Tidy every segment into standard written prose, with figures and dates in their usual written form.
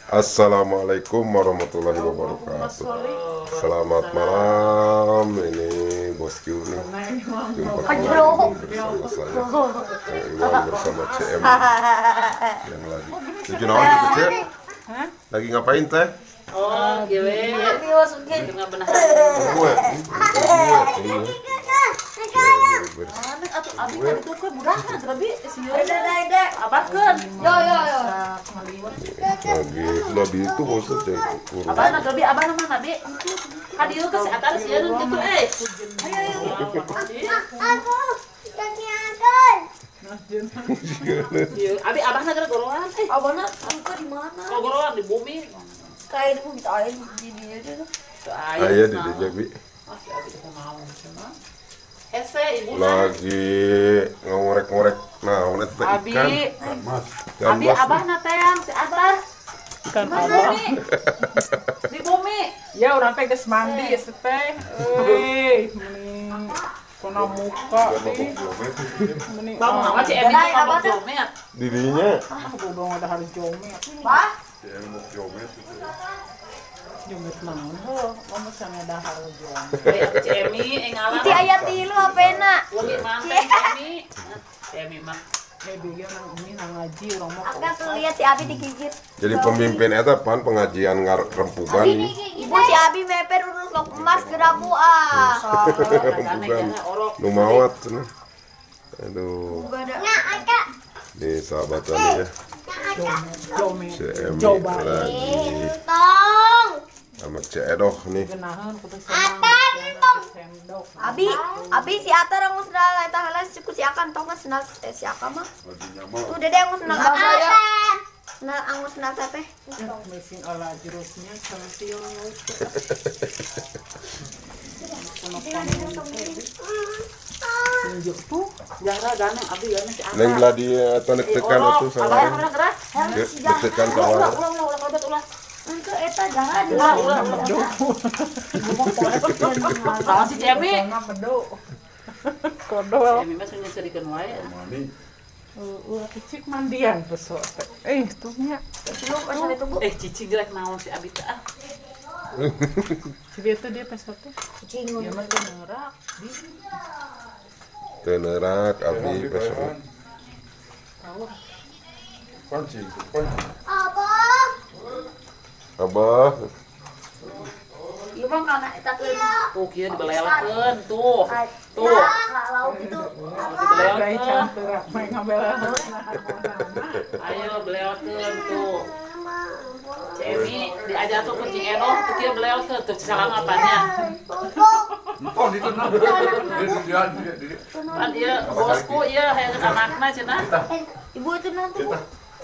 Assalamualaikum warahmatullahi wabarakatuh. Selamat malam, ini Bos Q nih. Jumpa kembali bersama saya, Kang Iwan bersama CM yang lagi. Tujuh naon gitu, Cek? Lagi ngapain teh? Oh, gue masukin dengan benar. Gue. Abi tadi tuh ke mudahna tapi sieu abakeun. Yo. Lagi itu bosnya Cek. Abana gabi abana mah nabi. Ka dieu ke si atas sieun kitu Ayo. Abi abahna gara goroan. Abana angka di mana? Oh, goroan di bumi. Kayak di bumi air di dia tuh. Ayah di Jabi. Masih abi teh mau cenah. Hese ibu Lagi ngorek-ngorek. Nah, ini teh Abi. ikan. Abi abahna teh yang si atas. Kan Di abah. bumi. Di bumi. Ya orang teh geus mandi ya teh. Euy, mending kena muka nih. Mending Bang mama cek Emi Jangan, mama abah teh. jomet. Dirinya. bodong ada hari jomet. Bah, Jomet naon heuh, mama sana ada hari jomet. Cek Emi ngalah. itu ayat tilu apena? Wangi mantan Emi. Emi mah. Baby ge nang ini nang ngaji urang mah. Akan tuh lihat si Abi digigit. Jadi pemimpin eta pan pengajian rempugan. Ibu si Abi meper urus lok emas gerabu ah. Rempugan. Nu mawat cenah. Aduh, Gak ada. nih sahabatan ya. Jomet. CM Coba lagi Tong. sama Cedoh nih. genahan kudu sendok. Abi si Ata orang usnal eta heula suku si akan tong senal si Aka mah. Tuh dede yang usnal apa ya? Senal angus senal teh. Mesin olah jurusnya sampai tunjuk tuh. Jara gane abi gane si Neng belah dia tonek tekan atuh Abah salah. yang gerak. Tekan salah. Ulang obat. Engke eta jangan Ulang. Salah si Cemi. Jangan medok. Kodol. Cemi mah sunya serikeun wae. Ulah kecik mandian pesok. Tuh nya. Lu pasal itu Bu. Cicing jelek naon si abi teh. Si dia tuh dia pesok tuh. Cingun. Dia mah teu ngerak. Tenerak abi besok. Abah, Ieu mah kana eta teh. Tuh kieu dibelelekeun tuh. Tuh. Kalau gitu. Kayak Dibelelekeun. cantik main ngambil. Ayo beleokeun tuh. Cemi diajar tuh kucing Edoh tuh kieu beleokeun tuh salam apanya. Oh, di tengah. Pan ieu bosku ieu hayang anakna cenah. Ibu itu nanti Bu.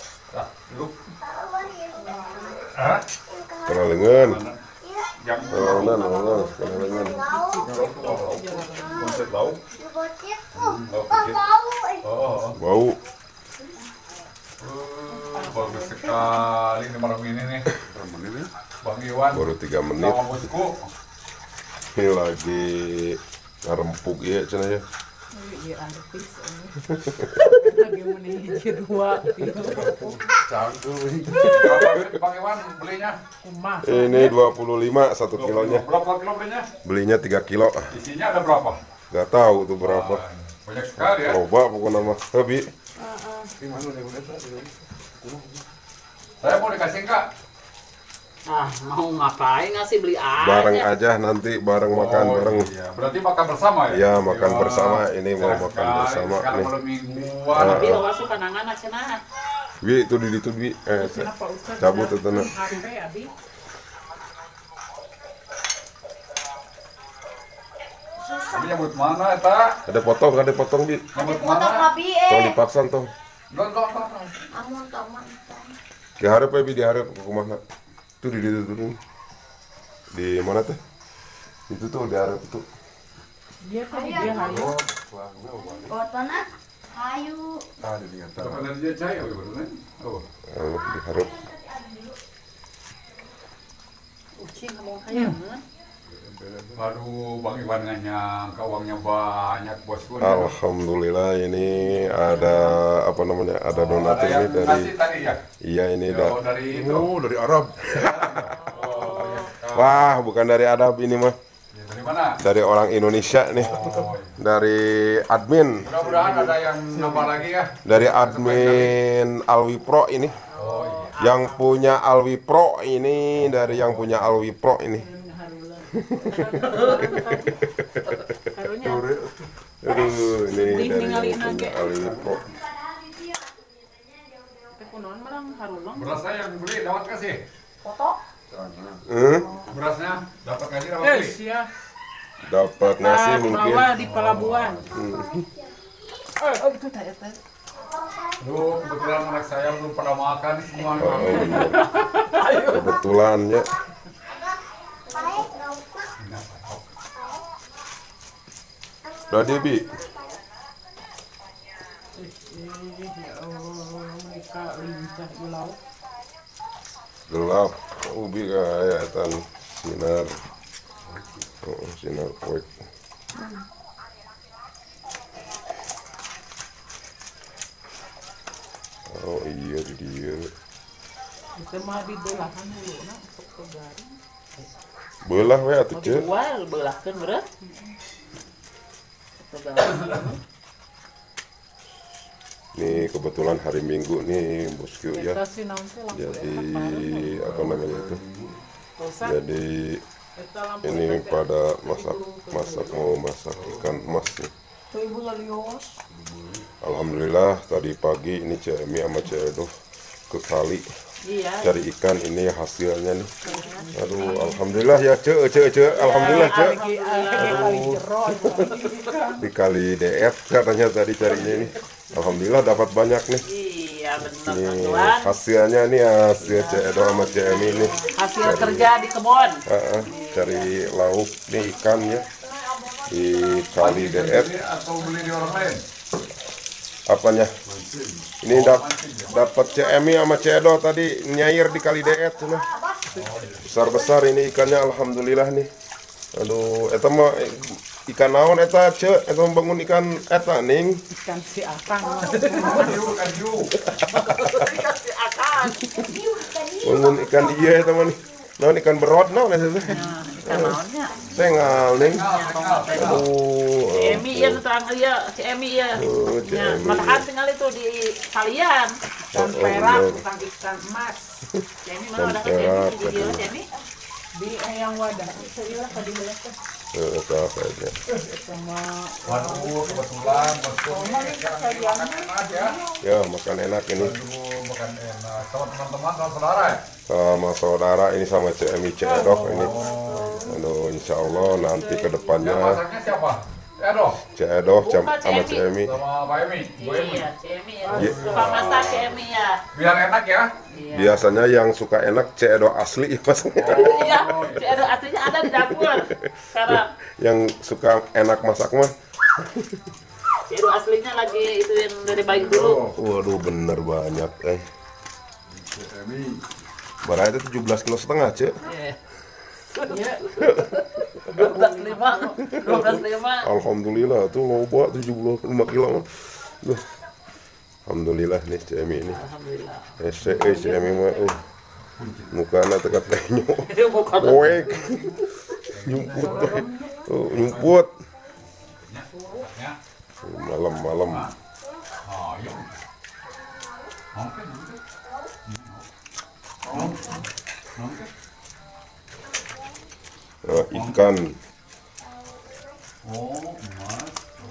kena lengan. Yang Kena lengan. konsep lauk. Bau. Bagus sekali nih malam ini nih. Bang Iwan. Baru 3 menit. Sama bosku. Ini lagi ngarempuk ya cenah ya. Iya artis. Lagi menihir dua. Berapa Bang Iwan belinya? Kumah. Ini 25 1 kilonya. Berapa kilo belinya? Belinya 3 kilo. Isinya ada berapa? Gak tahu tuh berapa. Banyak sekali ya. Loba pokoknya mah. Tapi Saya mau dikasih enggak? Ah, mau ngapain ngasih beli aja. bareng aja nanti bareng makan bareng. Iya. Berarti makan bersama ya? Ya makan bersama. Ini mau Senang makan sekali. bersama Sekarang nih. malam mingguan. Tapi lo masuk kanangan cenah. Bi itu di situ Bi. Kenapa Ustaz? Cabut itu nah. HP Abi. Ini nyebut mana eta? Ada potong Bi. Nyebut Potong mana? Abi Tong dipaksan toh. Enggak. Amun taman. Diharap ya Bi, diharap ke mana? Tuh di situ tuh. Di mana teh? Itu tuh diharap tuh. Dia kan dia hayu. Buat mana? Ayu. Ada dia cai apa bener? Oh. Diharap. Ucing ngomong hayang. Aduh, Bang Iwan nggak nyangka uangnya banyak bosku. Alhamdulillah ini ada apa namanya? Ada donatur ini dari ngasih tadi ya? iya ini Oh, dari itu. dari Arab. Oh, ya. Wah, bukan dari Arab ini mah. Ya, dari mana? Dari orang Indonesia nih. Oh, Dari admin. mudah-mudahan ada yang nambah lagi ya. Dari admin Alwi Pro ini. Oh iya. Yang punya Alwi Pro ini dari yang punya Alwi Pro ini. Harunya. Aduh, ini dari Ninggalin yang punya aja. Alwi Pro. Teh kunaon marang harulong. Berasnya yang beli dapat kasih. Berasnya dapat kasih dapat beli. Yes ya. Dapat nasi mungkin. Lawa di pelabuhan. Itu teh teh. Duh, kebetulan anak saya belum pernah makan semua. Oh, bener. Kebetulan ya. Udah Debi. Ya Allah, mereka lincah di laut. Gelap. Ubi kayaktan sinar. Oh, sinar poek. Oh iya di dia. Itu mah di belahan dulu, nak sok ke garing. Belah we atuh ce. Jual beulahkeun beureuh. Nih kebetulan hari Minggu nih bosku ya. Kita sih naon teh lampu Jadi enak apa namanya itu? Bosan. Jadi Eta lampu ini enak teh. pada masak mau masak ikan emas nih. Tuh ibu lalios. Alhamdulillah tadi pagi ini Cik Emi sama Cik Edo ke kali Iya. cari ikan, ini hasilnya nih. Aduh, alhamdulillah ya Cik, alhamdulillah Cik. Aduh, di kali DF katanya tadi carinya ini. Alhamdulillah dapat banyak nih. Iya benar Ini Tuhan. hasilnya nih hasil Cik Edo sama Cik Emi nih. Hasil kerja di kebun. Cari lauk nih ikannya di kali DF. Beli atau beli di orang lain? Apanya? Ini dapat CMI sama Cedo tadi nyair di kali DF tuh nah. Besar-besar ini ikannya alhamdulillah nih. Aduh, eta mah ikan naon eta ce? Eta bangun ikan eta ning. Ikan si akang. Kanju. Dikasih akan. Bangun ikan dia eta mah nih. Naon ikan berod naon eta teh? Ikan naonnya? Tengal ning. Si Aduh. Emi ya terang iya, si Emi ya. Cik Ya, Emi. matahan tinggal itu di kalian. Ikan perak, bukan ikan emas. Si Emi mana ada kan si Emi di video si Emi? Di yang wadah. Saya tadi lihat teh. Eta kayaknya. Sama Waduh, kebetulan bosku ini sekarang ini makan enak ya. Ya, makan enak ini Aduh, makan enak. Sama teman-teman, sama saudara ya? sama saudara ini sama CMI Cedo ini. Aduh, insya Allah nanti ke Yang depannya masaknya siapa? Edo Cedo sama CMI. sama Pak Emi. Bu Emi. Iya, si Emi ya. Suka masak si Emi ya. Biar enak ya. Iya. Biasanya yang suka enak Cedo asli masaknya. Iya, si Edo aslinya ada di dapur. Sekarang Yang suka enak masak mah. si Edo aslinya lagi itu yang dari baik dulu. Waduh, bener banyak Barang itu 17,5 kilo, Cek. Iya. 12,5. Alhamdulillah tuh loba 75 kilo mah. Duh. Alhamdulillah nih CMI ini. Alhamdulillah. CMI mah mukana teka tenyo. Bukan. Poek. Nyumput. Nyumput. Ya. Malam-malam. Oh, iya. Oke. Ikan. Oh, emas.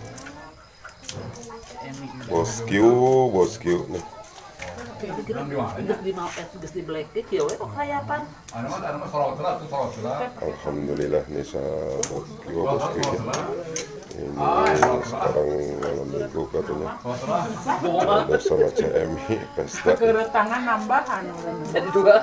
Bosku nih. Belum di mana? Geus di mau geus di black cake ya we kok kayapan. Anu mah sorot lah, tuh sorot lah. Alhamdulillah nih bosku ya. Ini sekarang malam minggu katanya. Ada sama CMI pesta keretangan nambahan. Jadi dua.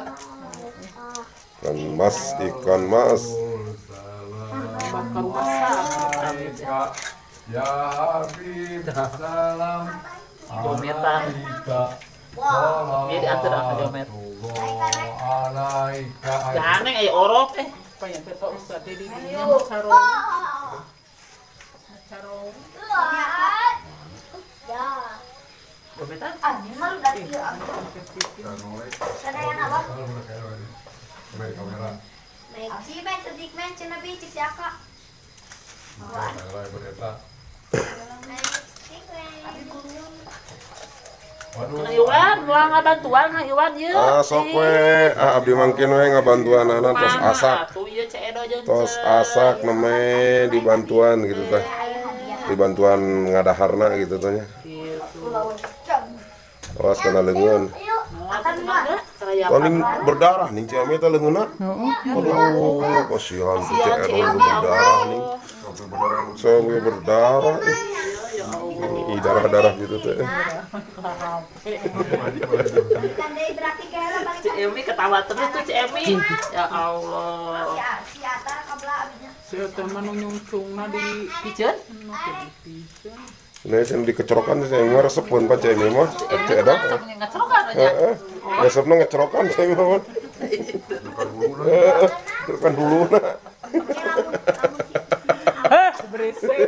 ikan mas. Bakar masak. Alaika, ya Habib, salam. Jometan. Ini diatur apa jomet? Alaika. Jangan aya orok Supaya betok usah di dinya caro. Caro. Ya. Bebetan. Ini mah udah dia. Ada yang apa? Kamera. Meji main sedik main cina bi cik siaka. Kamera berita. Waduh. Iwan, uang bantuan Iwan ye. Sok we, abdi mangkin we ngabantuan anak tos asak. Tuh ieu Cek Edo jeung Tos asak neme dibantuan gitu teh. Dibantuan ngadaharna gitu teh nya. Awas kana leungeun. Paling berdarah nih Ciami teh leungeunna. Aduh, kasihan tuh Cek Edo berdarah nih. Sampai berdarah. Darah-darah gitu teh. Cek Emi ketawa terus tuh Cek Emi. Ya Allah. Si Atar kabla abinya. Saya teman nyungcungna di Pijeun? Nah, yang dikecerokan saya mah resepeun Pak Ciami mah. Cek Edo. Ngecerokan aja. Resepna ngecerokan saya mah. Terukan dulu nah. berisik.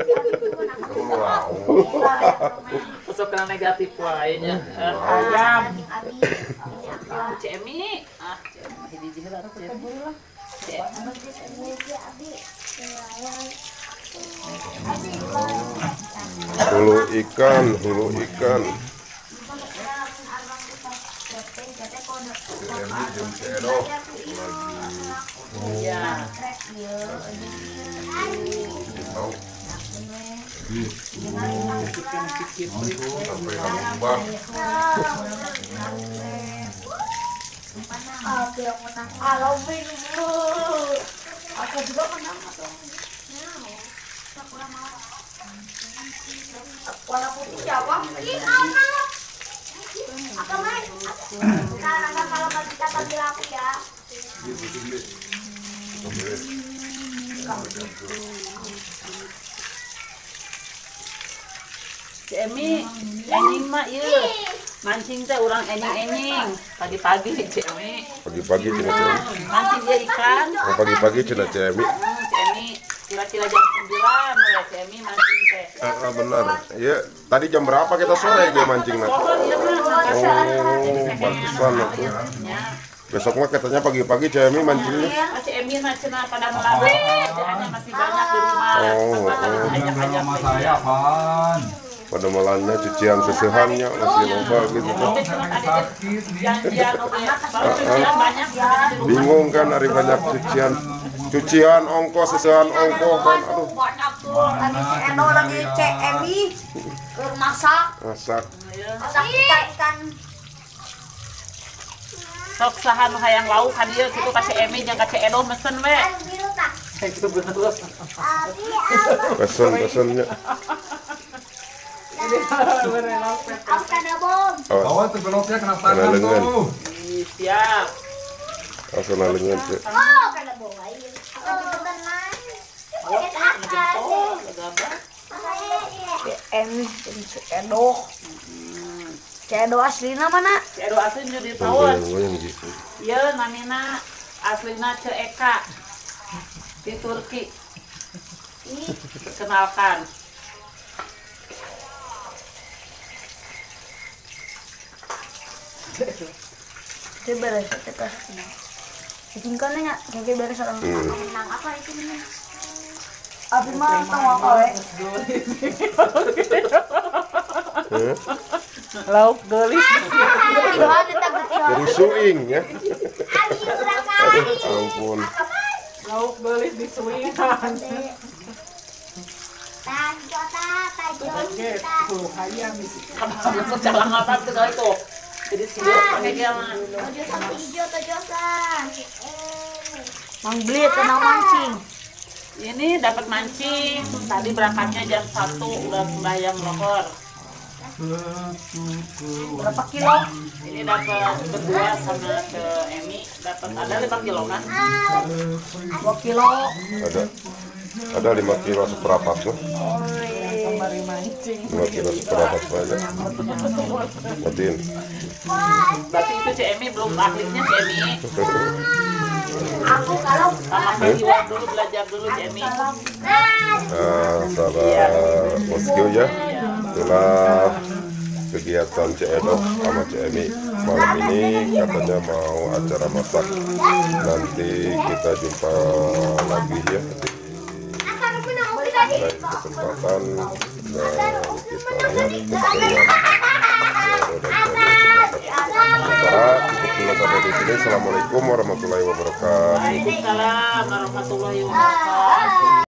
Masuk kena negatif wae nya. Ayam. Cek Emi. Cek Emi hiji heula atuh Cek Emi. Hulu ikan, hulu ikan. Ya. Kalau bingung, aku juga menang dong. Warna putih siapa? Apa main? Kalau bagi kata bila aku ya. Cek Emi, ening mah ieu. Mancing teh urang ening-ening. Pagi-pagi Cek Emi. Pagi-pagi cina Ciami. Mancing dia ikan. Pagi-pagi cina Ciami. Cek Emi kira-kira jam 9 mulai Cek Emi mancing teh. Benar. Iya, tadi jam berapa kita sore dia mancing nak? Pohon ieu mah. Oh, pantesan atuh. Besok mah katanya pagi-pagi Ciami mancingnya. Cek Emi mah cenah pada melalui. Hanya masih banyak di rumah. Dengan nama saya Pan. Pada malamnya cucian sesehannya masih loba gitu kan. Sakit nih. Janjian oke. Baru cucian banyak sebenarnya di rumah. Bingung kan hari banyak cucian ongkos sesehan ongkos kan. Aduh, Banyak tuh. Tadi si Eno lagi cek Emi masak masak. ikan. Sok sahan hayang lauk ka dieu kitu ka Cek Emi jeung ka Cek Edo mesen we. Itu bener. Pesen-pesennya. Aku kada bom. Bawa tuh beloknya kena tangan lengan. tuh. Siap. Asal lengan Cek. Oh, kada bom aja. Aku bener main. Jempol, gabah. Emi Edo. Edo aslina mana? Cek Edo asli nu di Tawon. Goyang gitu. Ieu namina aslina Cek Eka. Di Turki. Kenalkan. Itu beres kita. Tinggalnya kayak beres orang. Nang apa itu namanya? Abi mah tahu apa Lauk gelis. Dari suing ya. Abi kurang Ampun. Lauk gelis di suingan. Tuh ayam isi. Kamu jalan apa tuh kali tuh? Jadi siap pakai dia mah. Mang beli tenang mancing. Ini dapat mancing. Tadi berangkatnya jam 1 udah sembahyang lohor. Berapa kilo? Ini dapat berdua sama ke Emi dapat ada 5 kilo kan? 2 kilo. Ada 5 kilo seperempat tuh. Kembali mancing. 5 kilo seperempat aja. Matiin. Berarti itu Cek Emi belum ahlinya Cek Emi. Aku kalau Sama Kak Iwan dulu belajar dulu Cemi. Sahabat Bosku ya, itulah kegiatan Cik Edo sama Cik Emi malam ini, katanya mau acara masak. Nanti kita jumpa lagi ya di lain kesempatan, dan kita lihat keserian sampai di sini. Assalamualaikum warahmatullahi wabarakatuh. Waalaikumsalam warahmatullahi wabarakatuh.